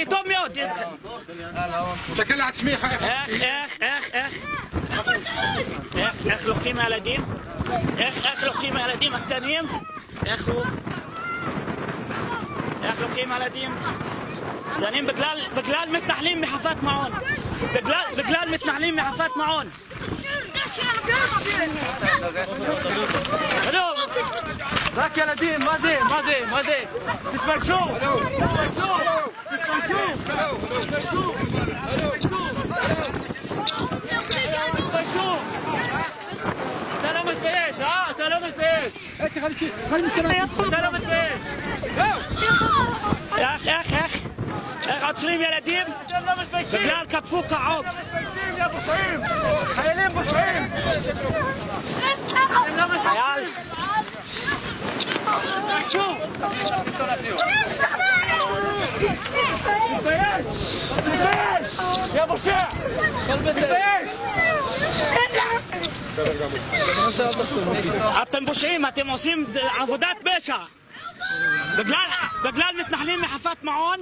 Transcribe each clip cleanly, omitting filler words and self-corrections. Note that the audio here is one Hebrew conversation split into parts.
לי טוב מאוד. תסתכל על עצמך. איך לוקחים מהילדים? איך לוקחים מהילדים הקטנים? איך לוקחים מהילדים קטנים בגלל מתנחלים מחוות מעון. בגלל מתנחלים מחוות מעון. רק ילדים, מה זה? תתביישו! אתה לא מתבייש, אתה לא מתבייש! אתה לא מתבייש! איך עוצרים ילדים? בגלל כתפו כעוב. חיילים פושעים! חייל! תתביישו! תתבייש! יא פושע! תתבייש! אתם פושעים, אתם עושים עבודת פשע. בגלל מתנחלים מחוות מעון.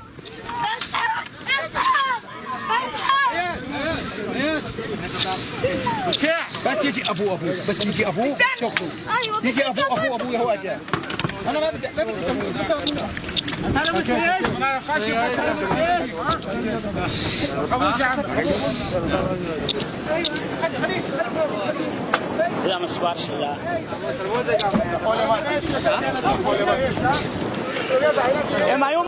بس يجي ابوه بس يجي ابوه شوفوا يجي ابوه هو اجا انا ما بدي انا متضايق انا خاشي זה המספר שלה.